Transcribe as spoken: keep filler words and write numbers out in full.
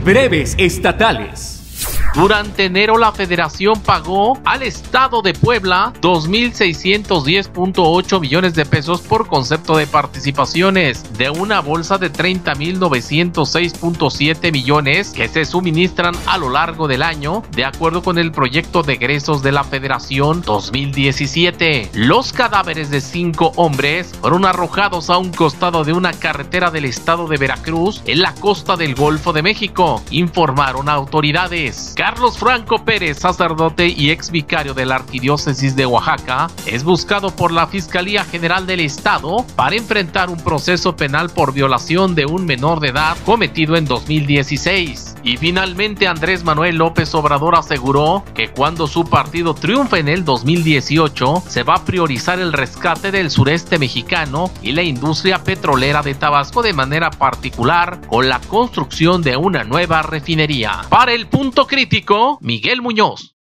Breves estatales. Durante enero, la Federación pagó al Estado de Puebla dos mil seiscientos diez punto ocho millones de pesos por concepto de participaciones de una bolsa de treinta mil novecientos seis punto siete millones que se suministran a lo largo del año, de acuerdo con el proyecto de egresos de la Federación dos mil diecisiete. Los cadáveres de cinco hombres fueron arrojados a un costado de una carretera del estado de Veracruz, en la costa del Golfo de México, informaron autoridades. Carlos Franco Pérez, sacerdote y ex vicario de la Arquidiócesis de Oaxaca, es buscado por la Fiscalía General del Estado para enfrentar un proceso penal por violación de un menor de edad cometido en dos mil dieciséis. Y finalmente, Andrés Manuel López Obrador aseguró que cuando su partido triunfe en el dos mil dieciocho, se va a priorizar el rescate del sureste mexicano y la industria petrolera de Tabasco, de manera particular con la construcción de una nueva refinería. Para el Punto Crítico, Miguel Muñoz.